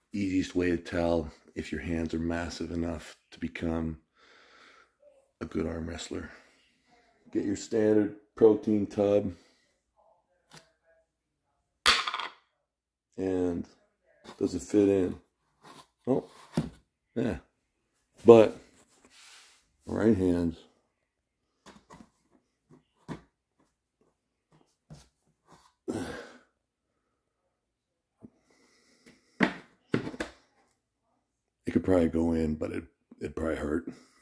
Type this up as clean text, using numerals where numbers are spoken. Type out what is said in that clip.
easiest way to tell if your hands are massive enough to become a good arm wrestler. Get your standard protein tub and does it fit in? Oh, yeah. But right hands, it could probably go in, but it'd probably hurt.